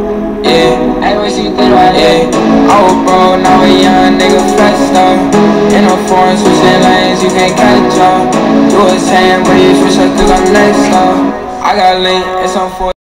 Yeah, I wish you think about it. I was broke, now a young nigga flexed up. In a foreign switching lanes, you can't catch up. Do a 10, but you switch up, cause I'm next up. I got link, it's on 4.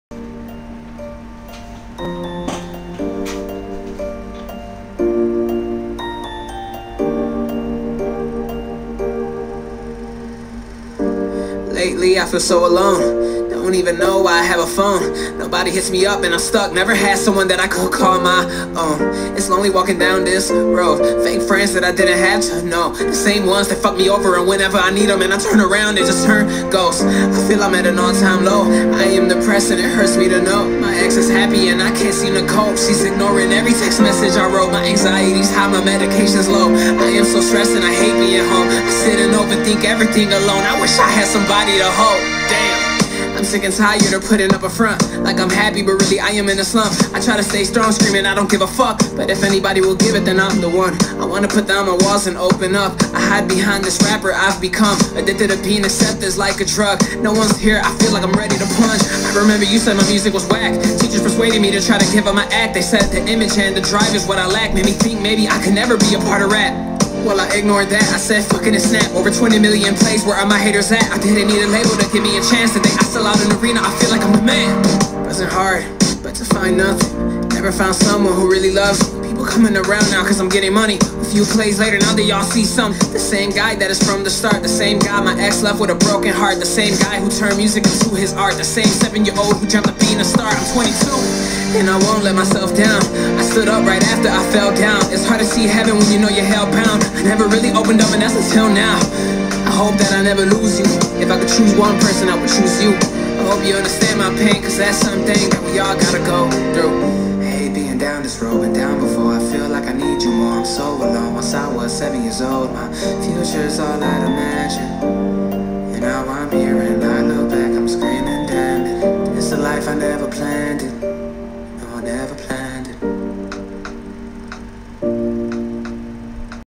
Lately I feel so alone, don't even know why I have a phone. Nobody hits me up and I'm stuck, never had someone that I could call my own. It's lonely walking down this road, fake friends that I didn't have to know. The same ones that fuck me over, and whenever I need them and I turn around they just turn ghosts. I feel I'm at an all-time low, I am depressed and it hurts me to know my ex is happy and I can't seem to cope. She's ignoring every text message I wrote, my anxiety's high, my medication's low. I am so stressed and I hate being home. I sit and overthink everything alone, I wish I had somebody to hold. Damn, I'm sick and tired of putting up a front like I'm happy, but really I am in a slump. I try to stay strong, screaming I don't give a fuck, but if anybody will give it, then I'm the one. I wanna put down my walls and open up. I hide behind this rapper I've become, addicted to being accepted like a drug. No one's here, I feel like I'm ready to punch. I remember you said my music was whack. Teachers persuaded me to try to give up my act. They said the image and the drive is what I lack. Made me think maybe I could never be a part of rap. Well, I ignored that, I said fucking it snap. Over 20 million plays, where are my haters at? I didn't need a label to give me a chance. Today I sell out an arena, I feel like I'm the man. Wasn't hard, but to find nothing. Never found someone who really loves me. People coming around now cause I'm getting money. A few plays later, now they all see something. The same guy that is from the start. The same guy my ex left with a broken heart. The same guy who turned music into his art. The same 7-year-old who dreamt of being a star. I'm 22 and I won't let myself down. I stood up right after I fell down. It's hard to see heaven when you know you're held bound. I never really opened up, and that's until now. I hope that I never lose you. If I could choose one person, I would choose you. I hope you understand my pain, cause that's something that we all gotta go through. I hate being down this road, been down before. I feel like I need you more, I'm so alone. Once I was 7 years old, my future's all I'd imagine.